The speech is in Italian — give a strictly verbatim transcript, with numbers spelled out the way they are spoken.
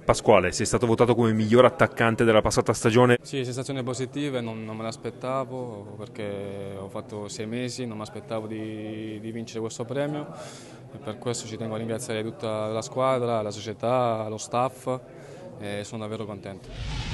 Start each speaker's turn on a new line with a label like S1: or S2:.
S1: Pasquale, sei stato votato come miglior attaccante della passata stagione.
S2: Sì, sensazioni positive, non, non me l'aspettavo perché ho fatto sei mesi, non mi aspettavo di, di vincere questo premio e per questo ci tengo a ringraziare tutta la squadra, la società, lo staff e sono davvero contento.